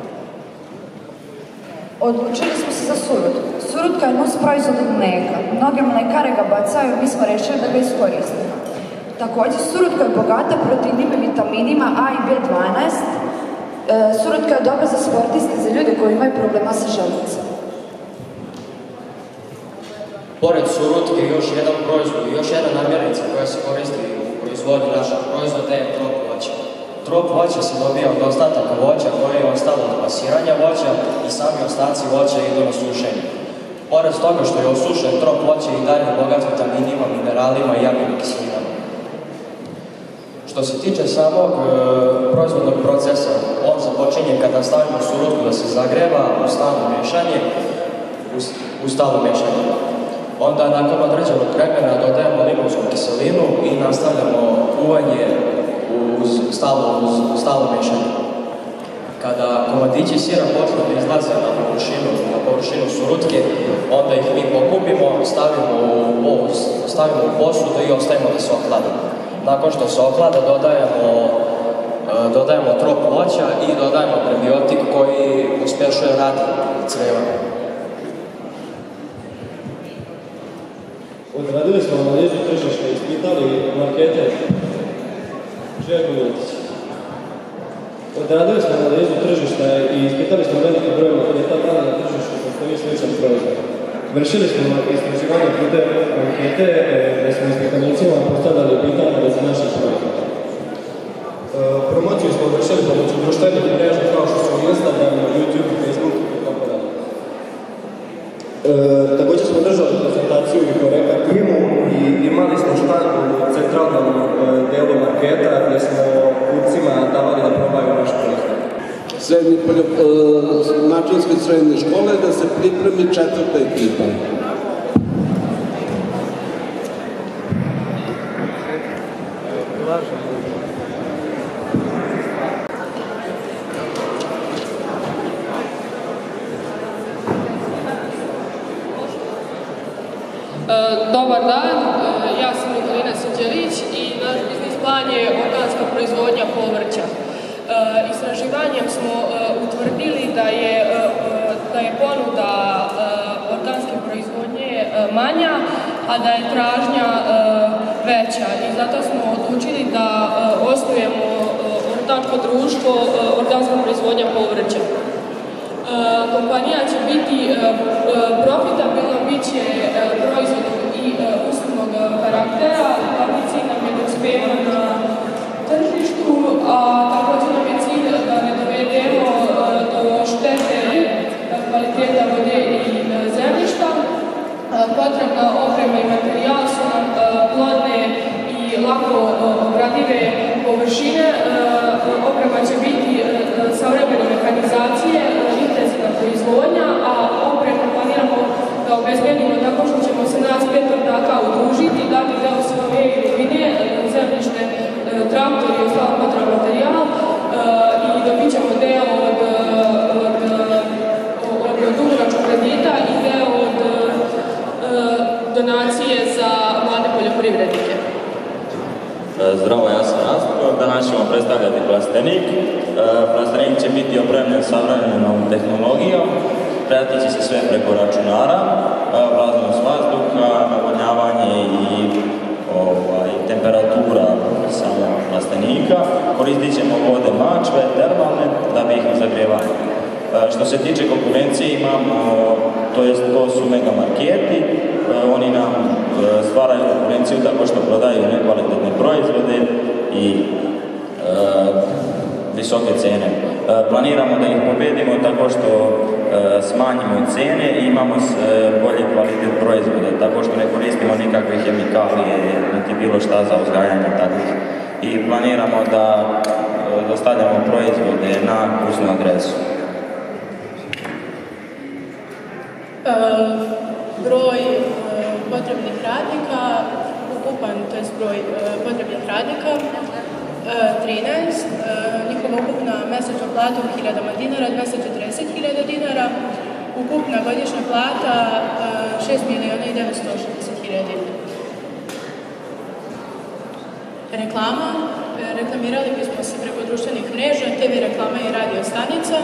Odlučili smo se za surutku. Surutka je nus proizvod od mleka. Mnoge mlekare ga bacaju i mi smo rešili da ga iskoristimo. Također, surutka je bogata proteinima i vitaminima A i B dvanaest. E, surutka je dobra za sportiste, za ljude koji imaju problema sa želucem. Pored surutke, još jedan proizvod i još jedna namirnica koja se koristi u proizvodnju našeg proizvoda je trop voća. Trop voća se dobija od ostataka voća koje je ostalo od pasiranja voća i sami ostaci voća idu na sušenje. Pored toga što je osušen, trop voća i dalje bogat vitaminima, mineralima i aminokiselinama. Što se tiče samog e, proizvodnog procesa, on započinje kada stavimo surutku da se zagreva u stalno mešanje, u, u stalno mešanje. Onda nakon određenog vremena dodajemo limonsku kiselinu i nastavljamo kuvanje uz stalno, uz stalno mešanje. Kada komadići sira počnu da izlaze na površinu, na površinu surutke, onda ih mi pokupimo, stavimo u, stavimo u posudu i ostavimo da se ohlade. Nakon što se ohlade, dodajemo, dodajemo trop voća i dodajemo prebiotik koji uspješuje rad creva. Odradili smo analizu tržišta i ispitali markete. Željko Vuletić. Odradili smo analizu tržišta i ispitali smo veliki broj marketa dana na tržištu koji stoji sličan proizvod. Vršili smo istraživanje putem ankete gdje smo ispitanicima postavljali pitanja za naših proizvoda. Promociju smo vršili pomoću društvenih mreža kao što su Instagram, YouTube, Facebook i tako dalje. Također smo držali prezentaciju i Koreka timu i imali srednje mačvanske srednje škole da se pripremi četvrta ekipa. Dobar dan, ja sam Nikolina Siđelić i naš biznis plan je organska proizvodnja povrća. Istraživanjem smo utvrdili da je, da je ponuda organske proizvodnje manja, a da je tražnja veća i zato smo odlučili da osnujemo ortačko društvo organska proizvodnja povrća. Kompanija će biti profitabilna, bit će proizvodnog i uslužnog karaktera, glavni cilj nam je da uspijemo na tržištu, a također nam je cilj da ne dovedemo do štete kvaliteta vode i zemljišta. Potrebna oprema i materijal su nam plodne i lako obradive površine. Oprema će biti savremene mehanizacije, intenzivna proizvodnja, a opremu planiramo da obezbedimo tako što ćemo se nas pet ortaka udružiti, dati deo svoje imovine, zemljište, traktor i ostalo potreban materijal i dobit ćemo deo od, od, od dugoročnog kredita i deo od donacije za mlade poljoprivrednike. Zdravo, ja sam Rastko. Danas ćemo predstavljati plastenik. Plastenik će biti opremljen savremenom tehnologijom, pratiti će se sve preko računara, vlažnost vazduha, navodnjavanje i ovaj, temperatura samog plastenika. Koristit ćemo vode mačve, termalne, da bi ih zagrijevali. Što se tiče konkurencije, imamo, to jest to su mega marketi, oni nam stvaraju konkurenciju tako što prodaju nekvalitetne proizvode i e, visoke cene. E, planiramo da ih pobedimo tako što e, smanjimo cene i imamo e, bolje kvalitet proizvode, tako što ne koristimo nikakve hemikalije, niti bilo šta za uzgajanje takvih. I planiramo da e, dostavljamo proizvode na kućnu adresu. E, broj e, potrebnih radnika, ukupan, to je broj e, potrebnih radnika, e, trinaest, e, njihova ukupna mesečna plata u hiljadama dinara, dvesta četrdeset hiljada dinara, ukupna godišnja plata e, šest miliona i devetsto šezdeset hiljada dinara. Reklama, e, reklamirali bismo se preko društvenih mreža, te ve reklama i radio stanica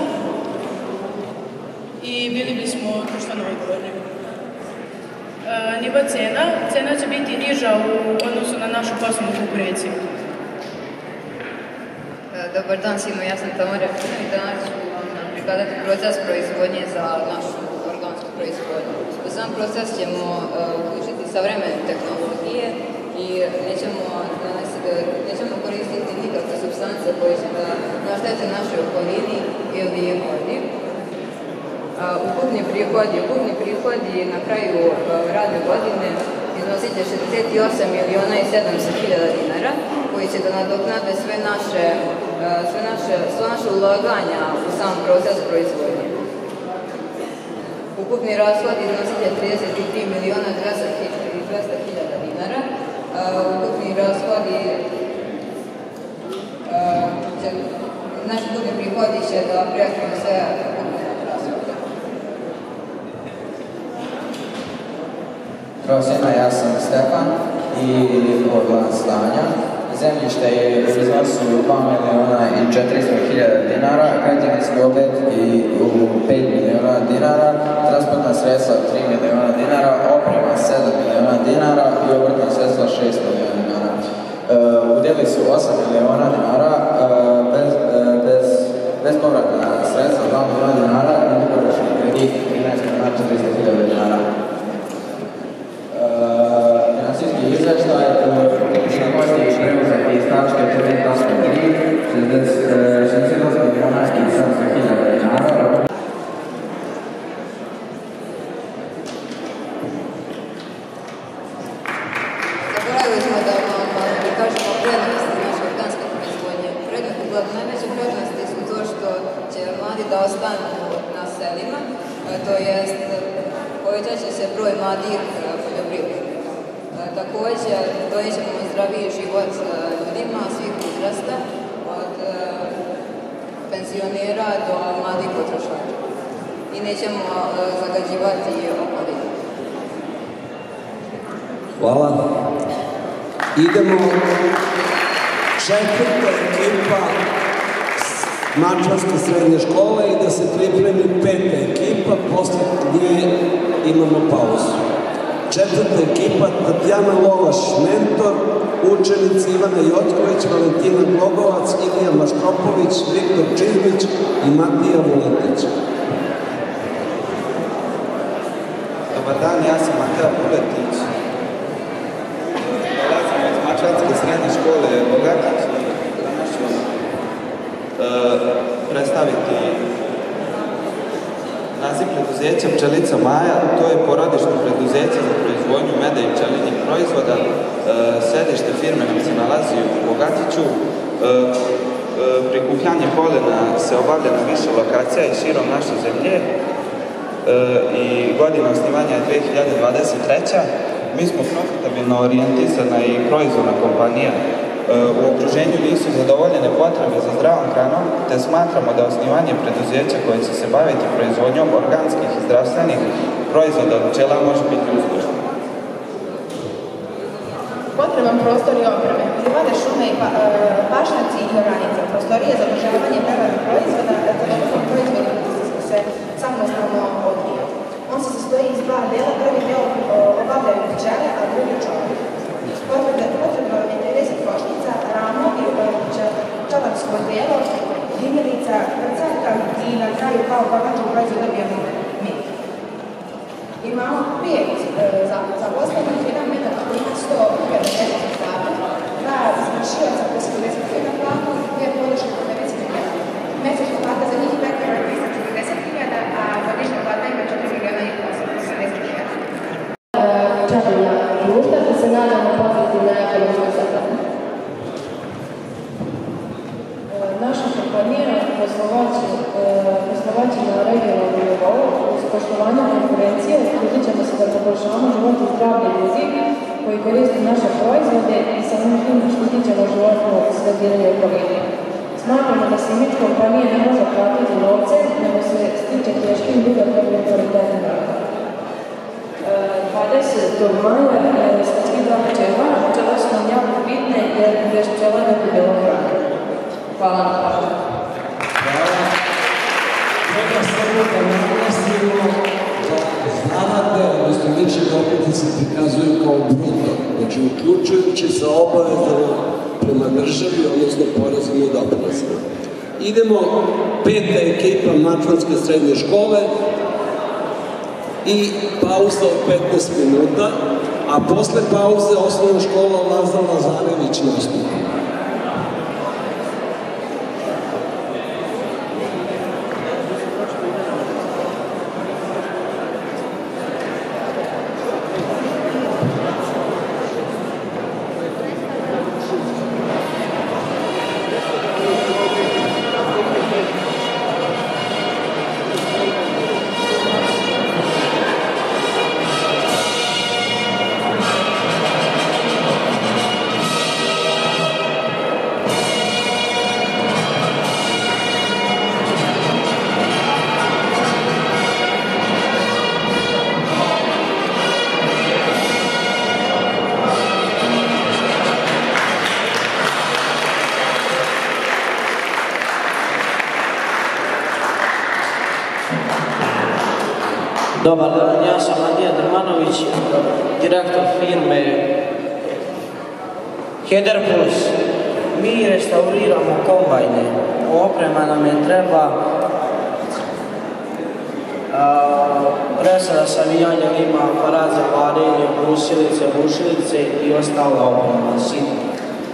i bili bismo društveno odgovorni. E, nivo cena. Cena će biti niža u odnosu na našu poslovnu konkurenciju. Dobar dan svima, ja sam Tamara i danas ću vam prikazati proces proizvodnje za našu organsku proizvodnju. U sam proces ćemo uh, uključiti savremene tehnologije i nećemo, nećemo koristiti nikakve supstance koje će da naštete našoj okolini ili vodi. Ukupni prihodi, ukupni prihodi na kraju radne godine iznosit će šezdeset osam miliona i sedamsto hiljada dinara, koji će da nadoknade sve naše, sve naše, sve naše ulaganja u sam proces proizvodnje. Ukupni rashod iznosit će trideset tri miliona dvesta hiljada dinara. Ukupni rashodi, naši drugi prihodi će da prekriju sve Prvo svima, ja sam Stefan i odlan stanja. Zemljište je u iznosu dva miliona i četiristo hiljada dinara, građevinski objekt i u pet miliona dinara, transportna sredstva tri miliona dinara, oprema sedam miliona dinara i obrtna sredstva šest miliona dinara. Uh, udjeli su osam miliona dinara, uh, bez, uh, bez, bez povratna sredstva dva miliona dinara i dugoročni kredit trinaest miliona četiristo hiljada dinara. Finansijski izveštaj prihodi preuzeti iz tačke četiri tačka tri šezdeset osam miliona i sedamsto hiljada dinara. Zaboravili smo da vam prikažemo prednosti naše organske proizvodnje. Prednost uglavnom najveća odlučili da ostanu na selima, to jest povećat će se broj mladih poljoprivrednika. Također, dojet ćemo zdraviji život ljudima svih uzrasta, od penzionera do mladih potrošača. I nećemo zagađivati okolinu. Hvala. Idemo četvrta ekipa Mačvanske srednje škole i da se pripremi peta ekipa, posle nje imamo pauzu. Četvrta ekipa Tatjana Lovaš, mentor, učenici Ivana Jotković, Valentina Glogovac, Ilija Maštropović, Viktor Čizmić i Matija Vuletić. Dobar dan, ja sam Matija Vuletić. Dolazim iz Mačvanske srednje škole Bogatić i danas ću vam predstaviti naziv preduzeća Pčelica Maja. To je porodično preduzeće za proizvodnju meda i pčelinjih proizvoda. Sedište firme nam se nalazi u Bogatiću. Prikupljanje polena se obavlja na više lokacija i širom naše zemlje. I godina osnivanja je dve hiljade dvadeset treća. Mi smo profitabilno orijentisana i proizvodna kompanija. U okruženju nisu zadovoljene potrebe za zdravom hranom, te smatramo da osnivanje preduzeća koje će se baviti proizvodnjom organskih i zdravstvenih proizvoda od pčela može biti uspješno. Potreban prostor i opreme, livade, šume i pašnjaci i oranica, prostorije za održavanje prerade proizvoda, telefon proizvoda se samostalno odvija. On se sastoji iz dva dela, prvi deo obavljaju pčele, a drugi čovjek. Potrebno je devedeset košnica, ramo i pčelarsko delo, dimilica, krcaljka i na kraju kao konačan proizvod dobijemo mi. Imamo pet zaposlenih, jedan metar koji ima sto pedeset sati, dva izvršioca koji se devedeset na planu, dve podrške po devedeset hiljada. Mesečna plata za njih je pekara trista četrdeset hiljada, a godišnja plata ima četiri miliona i osamdeset hiljada. Čabilja društva, da se nadamo pozitivne ekonomske zapravo. Naša kompanija poslovaće na regionalnom nivou uz poštovanje konkurencije, trudit ćemo se da poboljšavamo život i zdravlje ljudi koji koriste naše proizvode i samim tim štitit ćemo životnu sredinu i okolinu. Smatramo da se imidž kompanije ne može platiti novce, nego se stiče teškim dugotrajnim kvalitetnim radom. dvadesetog maja ste svi dva pčela, pčela su nam jako bitne jer bez pčela ne bi bilo hrane. Hvala na pažnju. Hvala. Treba samo da naglasimo da zarade, odnosno lične dobiti se prikazuju kao bruto, znači uključujući sa obavezama prema državi, odnosno porezom i doprinosima. Idemo peta ekipa Mačvanske srednje škole i pauza od petnaest minuta, a posle pauze osnovna škola Lazar Lazarević nastupa. Dobar dan, ja sam Andija Drmanović, direktor firme Heder Plus. Mi restauriramo kombajne, oprema nam je treba, presada savijanja, ima aparat za varenje, brusilice, bušilice i ostala oprema, sitna.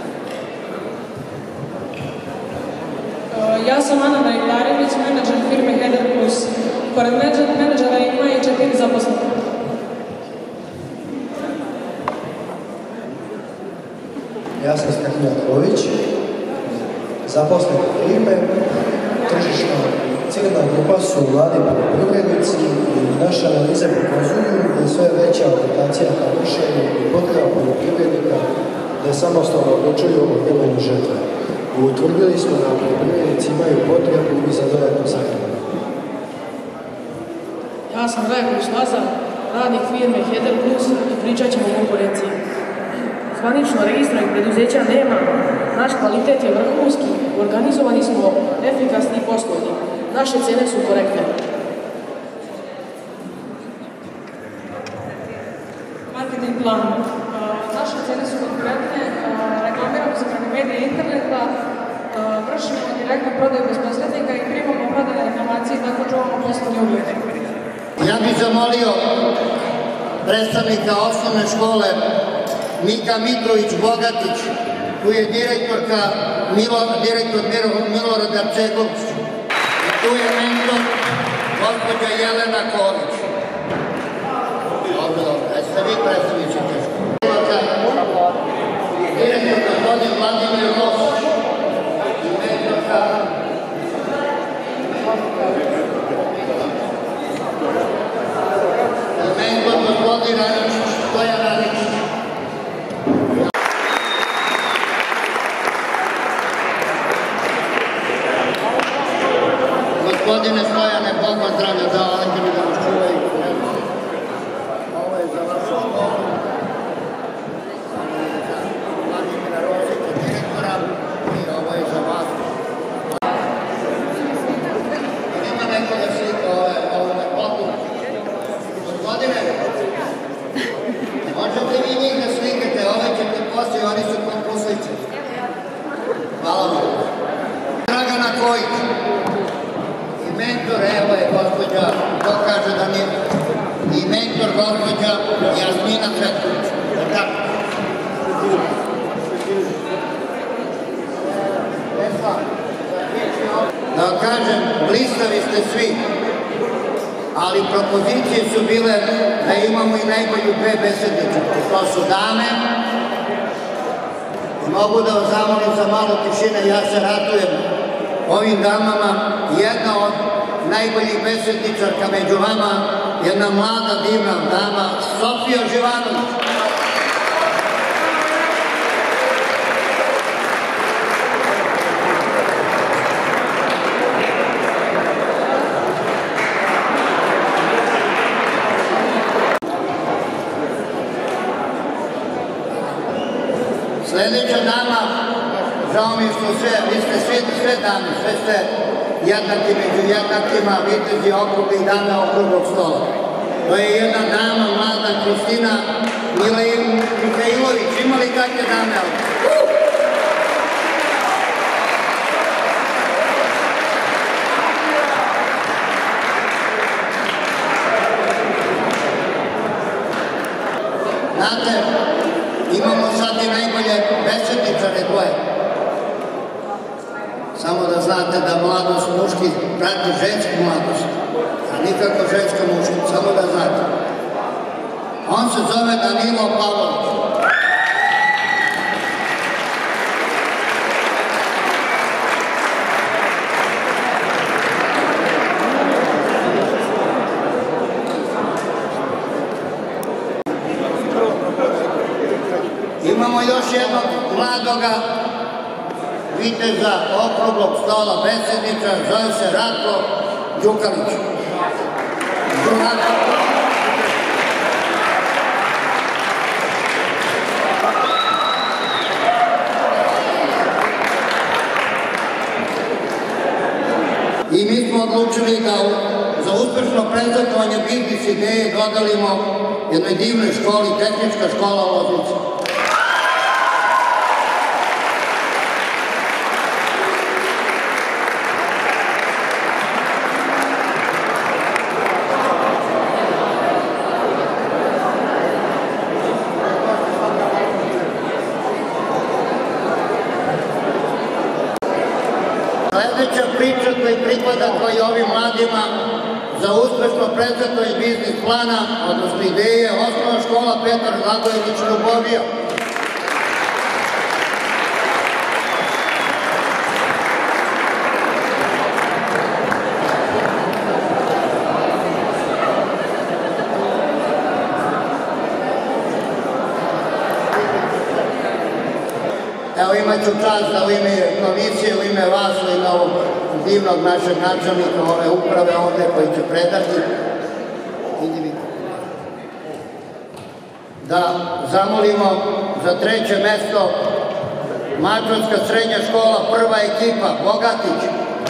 Ja sam Ana Dajdarević, menadžer firme Heder Plus. Pored menadžera ima i četiri zaposlenih. Ja sam Stefan Jaković, zaposlen u firme, tržišno civilna grupa su mladi poljoprivrednici i naše analize pokazuju da je sve veća orientacija ka vršenju i potreba poljoprivrednika da samostalno odlučuju o vremenu žetve. Utvrdili smo da poljoprivrednici imaju potrebu i za dodatnu sahranu. Ja sam Rajković Lazar, radnik firme Heder Plus i pričat ćemo o konkurenciji. Zvanično registrovanih preduzeća nema, naš kvalitet je vrhunski, organizovani smo, efikasni i poslovni. Naše cene su korektne. Marketing plan. Naše cene su konkurentne, reklamiramo se preko medija i interneta, vršimo direktnu prodaju bez posrednika i primamo prodajne informacije i tako čuvamo poslovni ugled. Ja bih zamolio predstavnika osnovne škole Mika Mitrović Bogatić, tu je direktorka Milo, direktor Milorad Arčegović i tu je mentor gospođa Jelena Ković. Dobro, dobro, jeste vi predstavnici te škole? Direktor gospodin Vladimir Rosić i mentorka mentor gospodin Raničić, Stojan Raničić. Gospodine Stojane, Bog vas zdravlja dao, anđeli da vas čuvaju. Ovo je za vašu školu. Vladimira Rosića, direktora, i ovo je za vas. Ima neko da slika ovo lepotu. Gospodine, možete vi njih da slikate, ove ćete poslije, oni su konkurslice. Hvala vam. Dragana Kojić. Mentor, evo je gospođa, to kaže da nije, i mentor gospođa Jasmina Cvetković. Da vam kažem, blistavi ste svi, ali propozicije su bile da imamo i najbolju dve besednice. To su dame. Mogu da vas zamolim za malo tišine, ja se radujem ovim damama. Jedna od najboljih besedničarka među vama, jedna mlada divna dama, Sofija Živanović. Sljedeća dama, žao mi što sve, vi ste sve, sve dame, sve ste jednaki među jednakima, vitezi okruglih dame okruglog stola. To je jedna dama, mlada Kristina Mihajlović. Ima li kakve dame ovdje? Znate, imamo sad i najbolje besedničare dvoje. Samo da znate da mladost muški prati žensku mladost, a nikako ženska muški, samo da znate. On se zove Danilo Pavlović. Imamo još jednog mladoga viteza okruglog stola besedničar, zove se Ratko Đukalić. I mi smo odlučili da za uspešno prezentovanje biznis ideje dodalimo jednoj divnoj školi, tehnička škola Loznica. Sljedeća priča koja pripada kao i ovim mladima za uspešno prezentovanje biznis plana, odnosno ideje, osnovna škola Petar Blagojević Ljubovija. imat ću čast da u ime komisije, u ime vas, u ime ovog divnog našeg načelnika ove uprave ovde koji će predati, da zamolimo za treće mesto Mačvanska srednja škola, prva ekipa, Bogatić.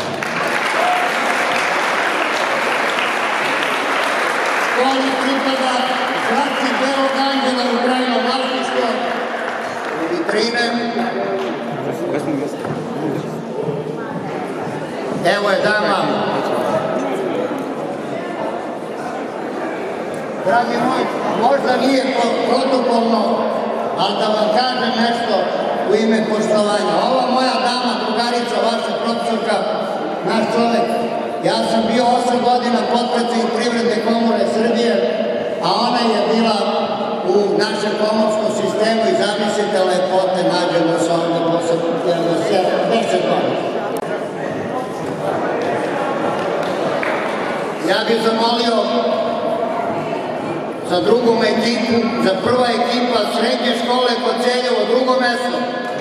Školi pripada Zlatci Belog Anđela u trajno vlasništvo vitrine. Evo je dama. Dragi moji, možda nije protokolno, ali da vam kažem nešto u ime poštovanja. Ova moja dama, drugarica, vaša profesorka, naš čovek, ja sam bio osam godina potpredsjednik Privredne komore Srbije, a ona je bila u našem komorskom sistemu i zamislite lepote, nađemo se ovde posle deset godina. Ja bih zamolio za drugom ekipu, za prva ekipa srednje škole Koceljevo, drugo mesto.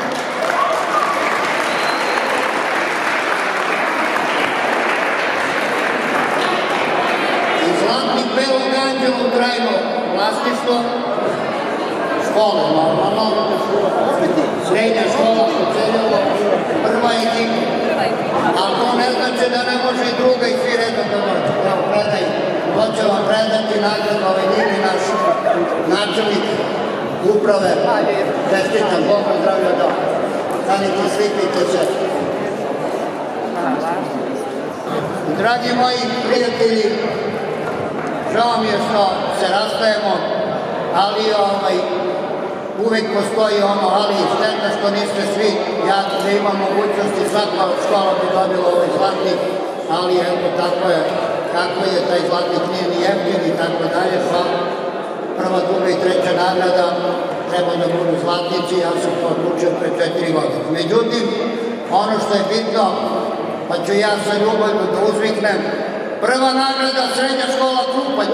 I Zlatnik Belog Anđela u trajno vlasništvo škole, normalno. Srednja škola Koceljevo, prva ekipa. Ali to ne znači da ne može i druga i svi redom da može. Evo, predaj. To će vam predati nagradu ovaj divni naš načelnik uprave. Čestitam, Boga zdravlja da. Stanite, slikajte se. Dragi moji prijatelji, žao mi je što se rastajemo, ali ovaj, uvek postoji ono, ali šteta što niste svi, ja da imam mogućnosti, svaka škola bi dobila ovaj zlatnik, ali evo tako je, kako je taj zlatnik nije ni jeftin i tako dalje, pa prva, druga i treća nagrada treba da budu zlatnici, ja sam to odlučio pre četiri godine. Međutim, ono što je bitno, pa ću ja sa ljubavlju da uzviknem, prva nagrada srednja škola Krupanj.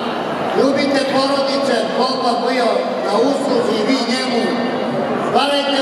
Ljubite porodice, Bog vam bio na usluzi i vi njemu. Stvarajte